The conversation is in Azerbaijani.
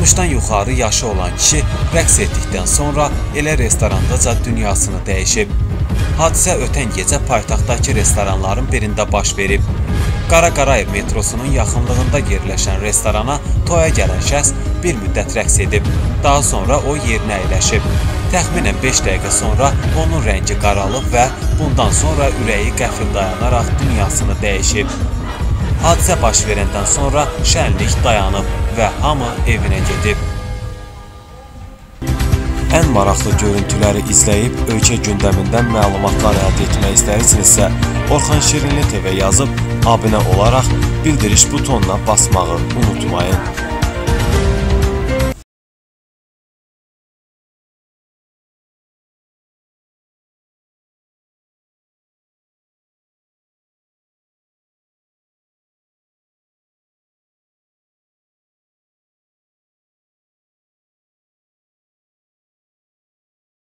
60-dan yuxarı yaşı olan kişi rəqs etdikdən sonra elə restorandaca dünyasını dəyişib. Hadisə ötən gecə paytaxtdakı restoranların birində baş verib. Qara Qarayev metrosunun yaxınlığında yerləşən restorana toya gələn şəxs bir müddət rəqs edib. Daha sonra o yerinə əyləşib. Təxminən 5 dəqiqə sonra onun rəngi qaralıb və bundan sonra ürəyi qəfil dayanaraq dünyasını dəyişib. Hadisə baş verəndən sonra şənlik dayanıb və hamı evinə gedib. Ən maraqlı görüntüləri izləyib ölkə gündəmindən məlumatlar əldə etmək istəyirsinizsə, Orxan Şirinli TV yazıb abunə olaraq bildiriş butonuna basmağı unutmayın.